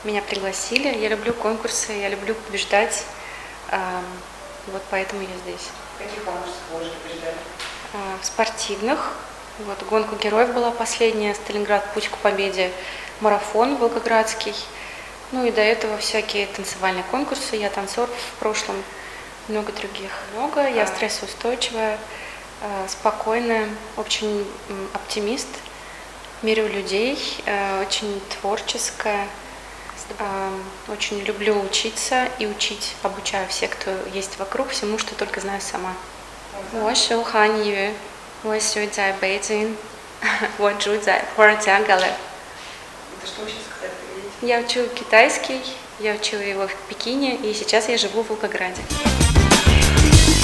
Меня пригласили, я люблю конкурсы, я люблю побеждать, вот поэтому я здесь. В каких конкурсах вы уже побеждали? В спортивных, вот гонка героев была последняя, Сталинград, путь к победе, марафон волгоградский, ну и до этого всякие танцевальные конкурсы, я танцор в прошлом, много других. Я стрессоустойчивая, спокойная, очень оптимист, мирю людей, очень творческая. Очень люблю учиться и учить, обучаю всех, кто есть вокруг, всему, что только знаю сама. 我是韩语，我学在北京，我住在Порт-Гале. Это что вы сейчас сказали? Я учу китайский, я учила его в Пекине, и сейчас я живу в Волгограде.